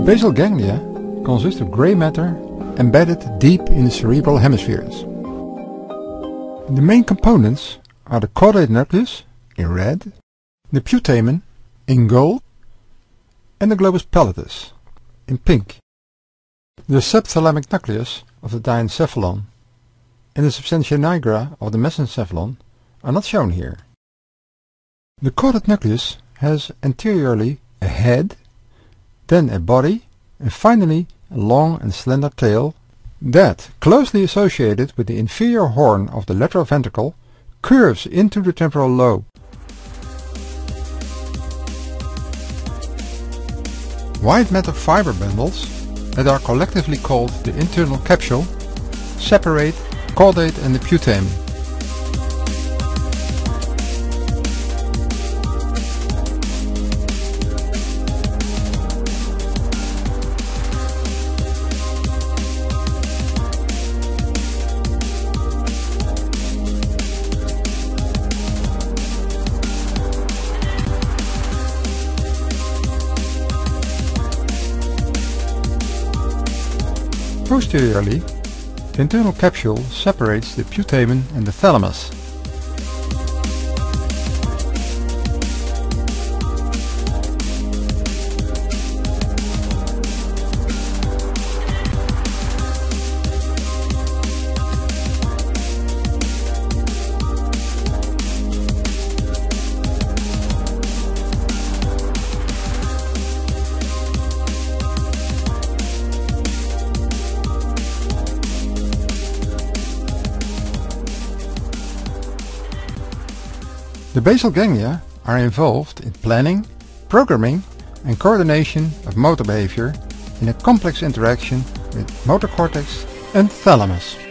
Basal ganglia consist of grey matter embedded deep in the cerebral hemispheres. The main components are the caudate nucleus in red, the putamen in gold, and the globus pallidus in pink. The subthalamic nucleus of the diencephalon and the substantia nigra of the mesencephalon are not shown here. The caudate nucleus has anteriorly a head, then a body, and finally a long and slender tail that, closely associated with the inferior horn of the lateral ventricle, curves into the temporal lobe. White matter fiber bundles, that are collectively called the internal capsule, separate caudate and the putamen. Posteriorly, the internal capsule separates the putamen and the thalamus. The basal ganglia are involved in planning, programming and coordination of motor behavior in a complex interaction with motor cortex and thalamus.